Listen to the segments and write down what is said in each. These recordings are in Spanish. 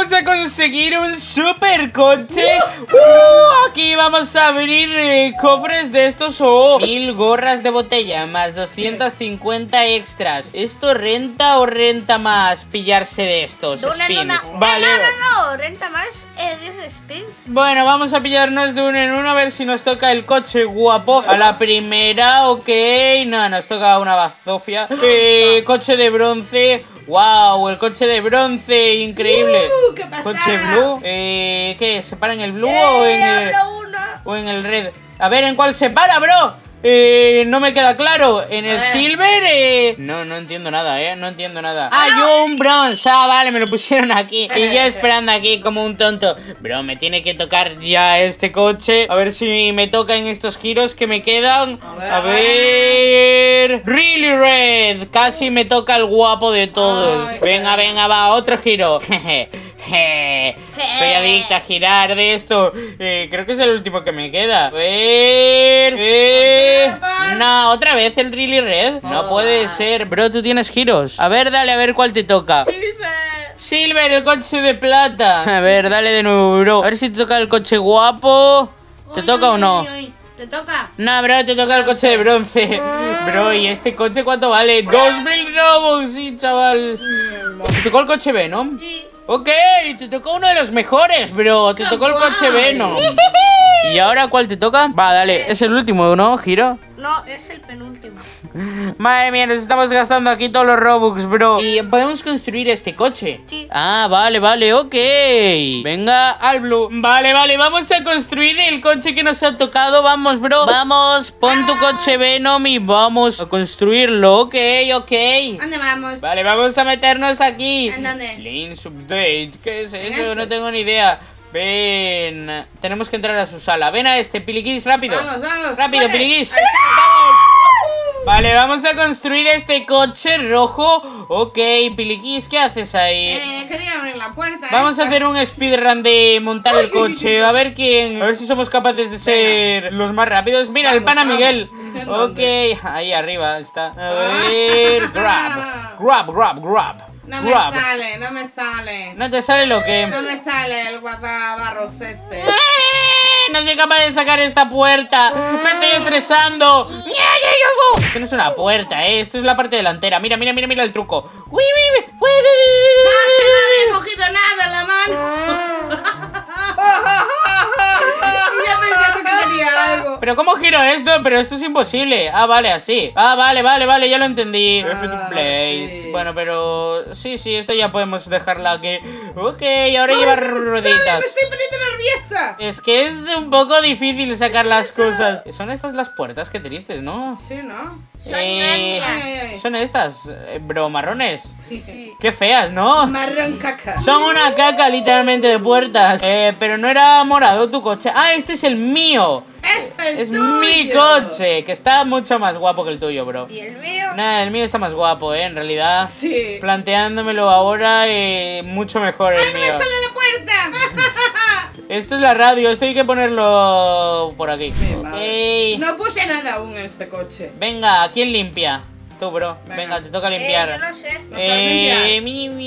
vamos a conseguir un super coche. Aquí vamos a abrir cofres de estos. 1000 gorras de botella más 250 extras. ¿Esto renta o renta más pillarse de estos spins? Vale. No, renta más 10 spins. Bueno, vamos a pillarnos de uno en uno a ver si nos toca el coche guapo. A la primera, ok. No, nos toca una bazofia. Coche de bronce. Wow, el coche de bronce, increíble. ¿Qué pasa? Coche blue. ¿Qué? ¿Se para en el blue o en el red? A ver, ¿en cuál se para, bro? No me queda claro. ¿En el silver? No entiendo nada, no entiendo nada. Ah, yo un bronze. Ah, vale, me lo pusieron aquí. Y yo esperando aquí como un tonto. Bro, me tiene que tocar ya este coche. A ver si me toca en estos giros que me quedan. A ver. Really Red. Casi me toca el guapo de todos. Venga, va, otro giro. Soy adicta a girar de esto. Creo que es el último que me queda. A ver. No, otra vez el Really Red. No puede ser. Bro, tú tienes giros. A ver, dale, a ver cuál te toca. Silver, el coche de plata. A ver, dale de nuevo, bro. A ver si te toca el coche guapo. ¿Te toca o no? ¿Te toca? No, bro, te toca el coche de bronce. Bro, ¿y este coche cuánto vale? 2000 Robux, sí, chaval. ¿Te tocó el coche Venom? Sí. Ok, te tocó uno de los mejores, bro. Te tocó el coche Venom. ¿Y ahora cuál te toca? Va, dale, es el último, ¿no? ¿Giro? No, es el penúltimo. Madre mía, nos estamos gastando aquí todos los Robux, bro. ¿Y podemos construir este coche? Sí. Ah, vale, ok. Venga, al blue. Vale, vamos a construir el coche que nos ha tocado. Vamos, bro. Vamos, pon tu coche Venom y vamos a construirlo. Ok. ¿Dónde vamos? Vale, vamos a meternos aquí. ¿En dónde? Links Update. ¿Qué es eso? No tengo ni idea. Ven, tenemos que entrar a su sala. Ven a este, Piliquis, rápido. Vamos. Rápido, Corre. Piliquis. Ahí está. ¡Vamos! Vale, vamos a construir este coche rojo. Ok, Piliquis, ¿qué haces ahí? Quería abrir la puerta. Vamos a hacer un speedrun de montar el coche. A ver si somos capaces de ser los más rápidos. Mira, el pana Miguel. Ok, ahí arriba está. A ver, grab. No me sale. ¿No te sale lo que? No me sale el guardabarros este. No soy capaz de sacar esta puerta. Me estoy estresando. Esto no es una puerta, esto es la parte delantera. Mira el truco. Que no había cogido nada en la mano. Y yo pensando que tenía algo. Pero ¿cómo giro esto? Pero esto es imposible. Ah, vale, así. Ah, vale, ya lo entendí. Perfect place. Sí. Bueno, pero sí, esto ya podemos dejarla aquí. Ok, ahora lleva rueditas. Me estoy poniendo nerviosa. Es que es un poco difícil sacar las cosas. Son estas las puertas, que tristes, ¿no? Sí, ¿no? Son estas, bro, marrones. Sí. Qué feas, ¿no? Marrón caca. Son una caca literalmente de puertas. Pero no era morado tu coche. Ah, este es el mío. Es mi coche, que está mucho más guapo que el tuyo, bro. ¿Y el mío? Nah, el mío está más guapo, en realidad. Sí. Planteándomelo ahora, mucho mejor el ¡Ay, no me mío. sale la puerta! Esto es la radio, esto hay que ponerlo por aquí. Ok. No puse nada aún en este coche. Venga, ¿quién limpia? Tú, bro. Venga, te toca limpiar. Yo no sé. No sabes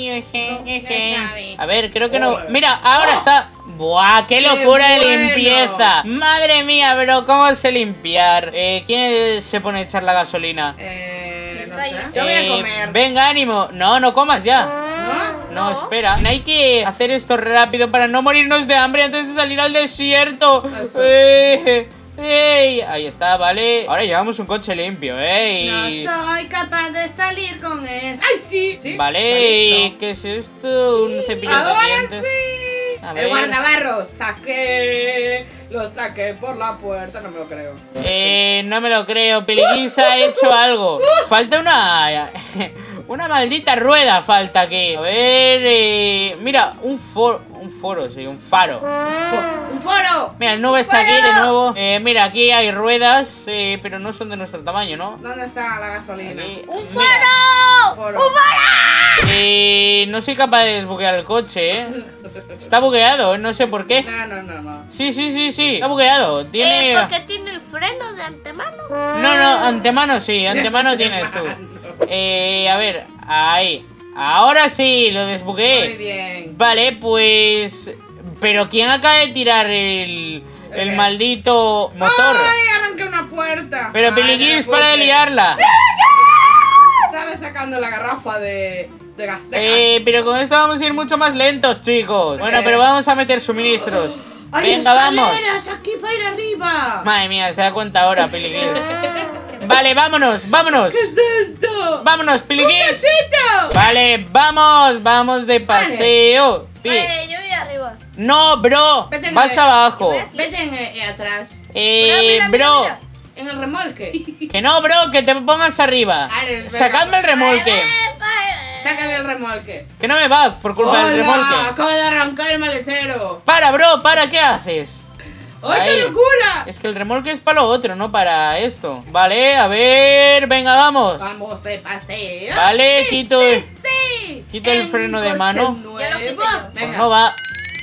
A ver, creo que no. Mira, ahora está. ¡Buah! ¡Qué locura de limpieza! ¡Madre mía, bro! ¿Cómo sé limpiar? ¿Quién se pone a echar la gasolina? No sé. ahí. Yo voy a comer. Venga, ánimo. No comas ya. No, espera. Hay que hacer esto rápido para no morirnos de hambre antes de salir al desierto. Ahí está, vale. Ahora llevamos un coche limpio, No soy capaz de salir con él. ¡Ay, sí! Vale, ¿qué es esto? Un cepillo de Ahora dientes. sí. A ver. El guardabarros. Lo saqué por la puerta. No me lo creo. No me lo creo. Piliquis ha hecho algo. Falta una maldita rueda falta aquí. A ver, mira, un faro. ¡Un foro! Mira, el nube está aquí de nuevo. Mira, aquí hay ruedas, pero no son de nuestro tamaño, ¿no? ¿Dónde está la gasolina? Aquí. ¡Un Mira. faro! ¡Un faro! No soy capaz de desbuguear el coche, Está bugueado, no sé por qué. No. Sí, está bugueado. Tiene... ¿Por qué tiene el freno de antemano? No, antemano sí, antemano tienes tú. A ver, ahí. Ahora sí, lo Muy desbugué. bien. Vale, pues... ¿Pero quién acaba de tirar el maldito motor? ¡Ay! Arranqué una puerta. Pero Ay, Piliquis, no me para de culpes. liarla. Estaba sacando la garrafa de gas. Pero con esto vamos a ir mucho más lentos, chicos. Bueno, qué? pero vamos a meter suministros. ¡Hay Venga, vamos. escaleras aquí para ir arriba! Madre mía, se da cuenta ahora, Piliquis. Vale, vámonos, vámonos. ¿Qué es esto? Vámonos, Piliquis. ¡Besito! Vale, vamos de paseo. Vale, yo voy arriba. No, bro, Vete en vas el- abajo. Vete atrás. Mira, Bro, mira. En el remolque. que no, bro, que te pongas arriba. Vale, venga. Sacadme el remolque. Sácale el remolque. Que no me va por culpa del ¡Hola! remolque. Acabo de arrancar el maletero. Para, bro, para, ¿qué haces? ¡Ay, Ahí. qué locura! Es que el remolque es para lo otro, no para esto. Vale, a ver, venga, vamos. Vamos de paseo. Vale, quito el En freno de coche mano. nuevo. Ya lo quité yo. Pues Venga. no va.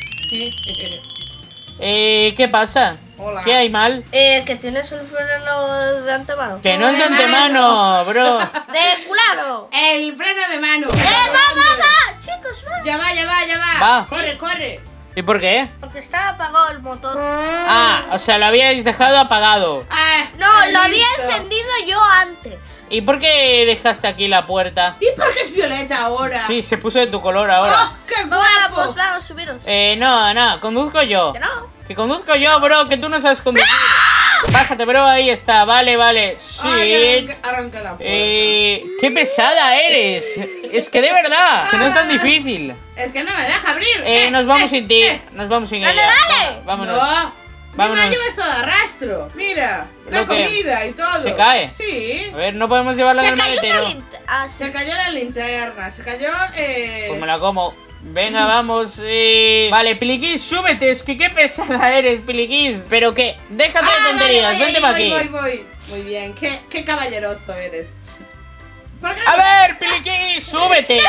¿Qué pasa? Hola. ¿Qué hay mal? Que tienes el freno de antemano. Que no es de De antemano, bro. ¡De culano! El freno de mano. Va! Chicos, va. Ya va, ya va, ya va. Va. Corre, corre. ¿Y por qué? Porque estaba apagado el motor. Ah, o sea, lo habíais dejado apagado. Ah, No, lo había listo. encendido yo antes. ¿Y por qué dejaste aquí la puerta? ¿Y por qué es violeta ahora? Sí, se puso de tu color ahora. ¡Oh, qué Venga, guapo! pues vamos, subiros. No, conduzco yo. Que no. Que conduzco yo, bro, que tú no sabes conducir. Bájate, bro, ahí está, vale. Sí. Ay, arranca la puerta. Qué pesada eres. Es que de verdad, que no es tan difícil. Es que no me deja abrir. Nos vamos sin ti, nos vamos sin Dale, ella. dale. Vámonos. No. Vámonos. Me llevas todo a rastro. Mira, la ¿Lo qué? comida y todo. ¿Se cae? Sí. A ver, no podemos llevarla en Se el cayó una maletero. linterna. Ah, sí. Se cayó la linterna. Se cayó. Pues me la como. Venga, vamos. Vale, Piliquis, súbete. Es que qué pesada eres, Piliquis. Pero que, déjate de tonterías, vale, vente para aquí. voy. Muy bien, qué caballeroso eres. ¿Por qué no- A ver, Piliquis, súbete.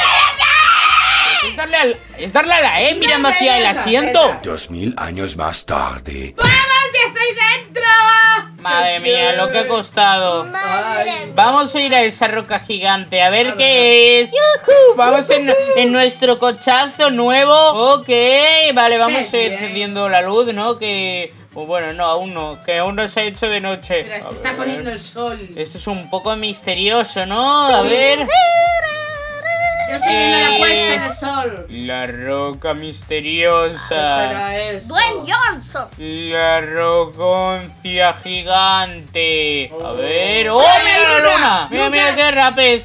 Es darle a la E mirando No me hacia el deja, asiento. espera. 2000 años más tarde. ¡Vamos, ya estoy dentro! Madre mía, lo que ha costado. Ay. Vamos a ir a esa roca gigante, a ver qué es. Vamos en nuestro cochazo nuevo. Ok, vale, vamos Qué bien. encendiendo la luz, ¿no? Que... Pues bueno, no, aún no. Que aún no se ha hecho de noche. Mira, A se está ver. poniendo el sol. Esto es un poco misterioso, ¿no? A ver. Yo estoy viendo la puesta del sol. La roca ¿Qué misteriosa. será eso? Dwayne Johnson. La roconcia gigante. A ver. ¡Oh, ¡Ay, mira la luna! luna! Mira, ¡Luna! mira qué rapes.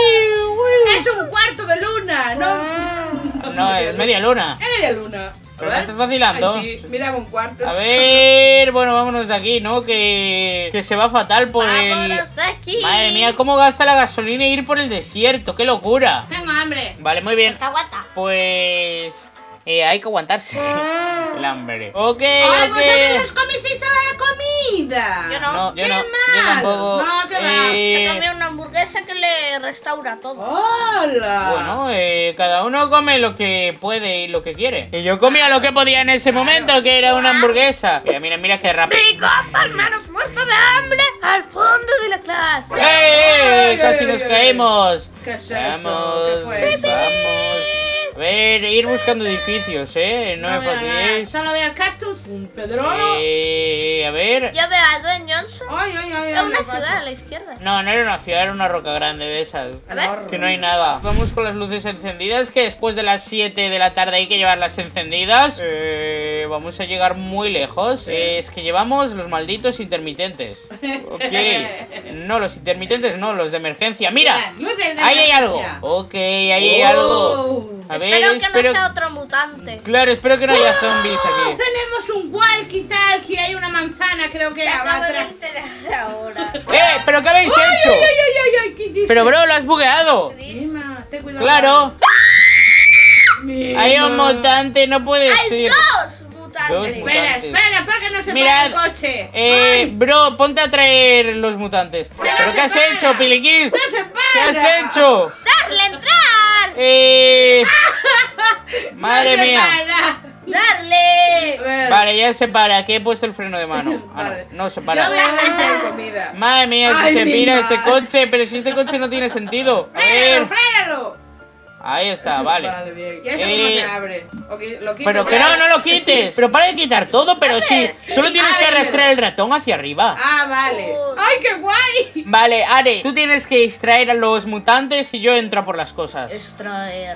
Es un cuarto de luna, ¿no? No, es media luna. Es media luna. Pero me estás vacilando. Ay, sí, mira un cuarto. A ver, bueno, vámonos de aquí, ¿no? Que se va fatal por el... Vámonos de aquí. Madre mía, cómo gasta la gasolina ir por el desierto, qué locura. Tengo hambre. Vale, muy bien. Aguanta. Pues... hay que aguantarse el hambre. Ok, ¡Ay, ok. vosotros os comisteis toda la comida! Yo no. No, yo ¡Qué no. mal! Yo tampoco. No, qué va. Se comió una hamburguesa que le restaura todo. ¡Hola! Bueno, cada uno come lo que puede y lo que quiere. Y yo comía lo que podía en ese momento, que era una hamburguesa. Mira qué rápido. Mi compa, hermanos, muerto de hambre al fondo de la clase. Ay, Casi ay, nos ay, caemos. ¿Qué es eso? Vamos, ¿Qué fue eso? vamos. A ver, ir buscando edificios, No es veo nada. fácil. Solo veo cactus, un pedrolo. A ver. Yo veo a Dwayne Johnson. Ay, ay, ay. Era ay, una los ciudad a bachos. la izquierda. No, no era una ciudad, era una roca grande de esas. A ver. Enorme. Que no hay nada. Vamos con las luces encendidas, que después de las 7 de la tarde hay que llevarlas encendidas. Vamos a llegar muy lejos. Es que llevamos los malditos intermitentes. Ok. No, los intermitentes no, los de emergencia. ¡Mira! Las luces de Ahí hay algo. emergencia. Ok, ahí hay algo. Oh. A ver, Espero que no sea otro mutante. Claro, espero que no haya zombies aquí. Tenemos un walkie-talkie, hay una manzana, creo que Se va acaba de atrás. enterar ahora. ¿Pero qué habéis ¡Ay, hecho? ay, ay, ay, ay! ¿Qué hiciste? Pero bro, lo has bugueado. Mima, ten cuidado. Claro. Mima. Hay un mutante, no puede ¡Hay ser. dos mutantes! Dos Espera, mutantes. espera, ¿por qué no se Mirad, para el coche? Ay, bro, ponte a traer los mutantes. ¿Pero no qué se has para. hecho, Piliquis? ¡No se para! ¿Qué has hecho? ¡Darle entrar! Madre ¡No se mía. para! ¡Darle! A ver. Vale, ya se para, que he puesto el freno de mano. Ah, Vale. no, no se Yo para. voy a hacer comida. Madre mía, si Ay, se mi pira ma. este coche, pero si este coche no tiene sentido. A ¡Frénalo, ver. frénalo! Ahí está, vale. Vale, bien. ¿Y eso cómo se abre? ¿Lo quito? Pero que no lo quites. Pero para de quitar todo, pero sí. Solo tienes que arrastrar el ratón hacia arriba. Ah, vale. ¡Ay, qué guay! Vale, Are, tú tienes que extraer a los mutantes y yo entro a por las cosas. Extraer.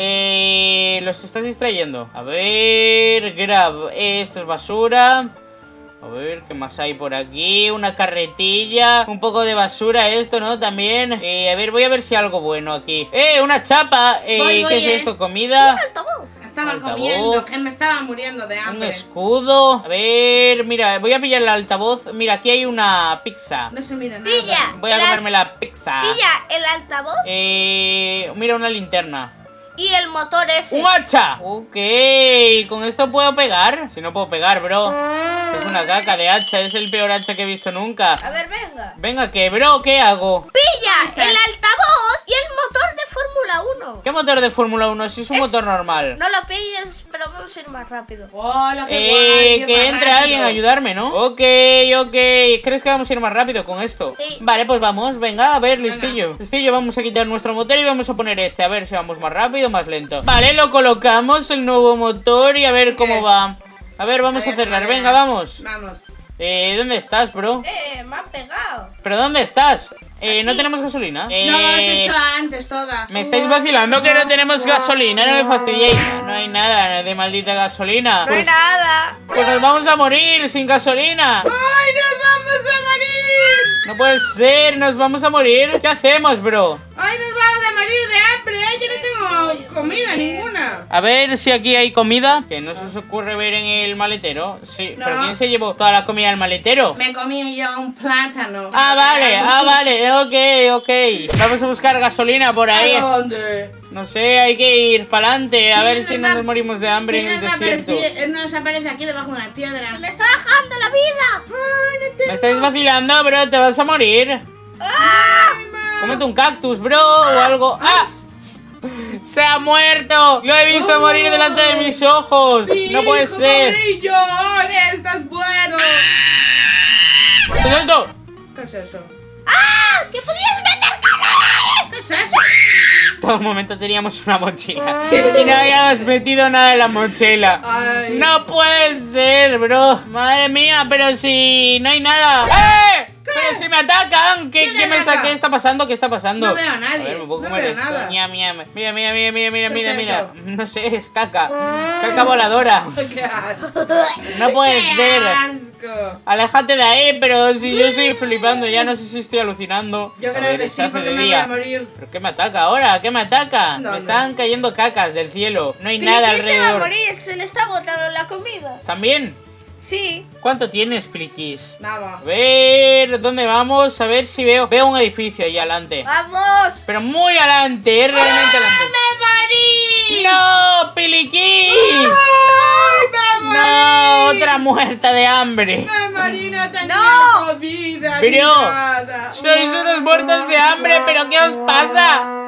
Los estás distrayendo. A ver, grab. Esto es basura. A ver, ¿qué más hay por aquí? Una carretilla, un poco de basura esto, ¿no? También. A ver, voy a ver si hay algo bueno aquí. Una chapa. Voy, ¿qué es esto? ¿Comida? Estaba Altavoz. comiendo, que me estaba muriendo de Un hambre. escudo. A ver, mira, voy a pillar el altavoz. Mira, aquí hay una pizza. No se mira nada. Pilla. Voy a comerme la pizza. Pilla el altavoz Mira, una linterna. y el motor ese. ¡Un hacha! Ok, ¿con esto puedo pegar? Si no puedo pegar, bro. Es una caca de hacha, es el peor hacha que he visto nunca. A ver, venga. Venga, ¿qué, bro? ¿Qué hago? Pilla el altavoz y el motor de Fórmula 1. ¿Qué motor de Fórmula 1? Si es un motor normal. No lo pilles, pero vamos a ir más rápido. Hola, qué guay. Que más entre rápido. alguien a ayudarme, ¿no? Ok. ¿Crees que vamos a ir más rápido con esto? Sí. Vale, pues vamos. Venga, a ver, listillo. Listillo, vamos a quitar nuestro motor y vamos a poner este. A ver si vamos más rápido o más lento. Vale, lo colocamos, el nuevo motor y a ver cómo va. A ver, vamos a cerrar. vale. Venga, vamos. Vamos. ¿Dónde estás, bro? Me han pegado. ¿Pero dónde estás? ¿No tenemos gasolina? No, lo has hecho antes toda. Me estáis vacilando que no tenemos gasolina, no me fastidiéis. No hay nada de maldita gasolina. No hay nada. Pues nos vamos a morir sin gasolina. ¡Ay, nos vamos a morir! No puede ser, nos vamos a morir. ¿Qué hacemos, bro? ¡Ay, nos vamos a morir de hambre! Yo no tengo comida ninguna. A ver si aquí hay comida. Que no se os ocurre ver en el maletero. Sí, No. pero ¿quién se llevó toda la comida al maletero? Me comí yo un plátano. Vale, ok. Vamos a buscar gasolina por ahí. ¿A dónde? No sé, hay que ir para adelante. A Sí, ver si no va- nos morimos de hambre Sí, en el nos va a desierto. aparecer- nos aparece aquí debajo de una piedra. Me está bajando la vida. Ay, no te... Me estáis vacilando, bro, te vas a morir. Cómete un cactus, bro, o algo. ¡Ah! ¡Se ha muerto! ¡Lo he visto morir delante de mis ojos! Sí, ¡No puede ser! ¡Brillo! ¡Estás bueno! ¿Qué es esto? ¿Qué es eso? ¿Qué podías meter calor? ¿Qué es eso? Todo momento teníamos una mochila y no habíamos metido nada en la mochila. Ay. ¡No puede ser, bro! ¡Madre mía! Pero si no hay nada. ¡Eh! ¡Pero si me atacan! ¿Quién te ataca? ¿Qué está pasando? ¿Qué está pasando? No veo a nadie. A ver, ¿me puedo No comer veo esto? nada. Ñam, ñam. Mira. ¿Qué es eso? No sé, es caca. Caca voladora. ¡Qué asco! No puede ¡Qué ser. asco! Aléjate de ahí, pero si yo estoy flipando, ya no sé si estoy alucinando. Yo A creo ver, que se sí, hace porque de me voy día. a morir. ¿Pero qué me ataca ahora? ¿Qué me ataca? No, Me no. están cayendo cacas del cielo. No hay nada Piliquín se va a alrededor. morir, se le está botando la comida. ¿También? Sí. ¿Cuánto tienes, Pliquis? Nada. A ver, ¿dónde vamos? A ver si veo un edificio ahí adelante. ¡Vamos! Pero muy adelante, realmente adelante. ¡Me morí! ¡No, Piliquis! ¡Ay, me morí! ¡No! Otra muerta de hambre. Me morí, no tenía ¡No! comida Pero- ni nada. Sois unos muertos de hambre, ¿pero qué os pasa?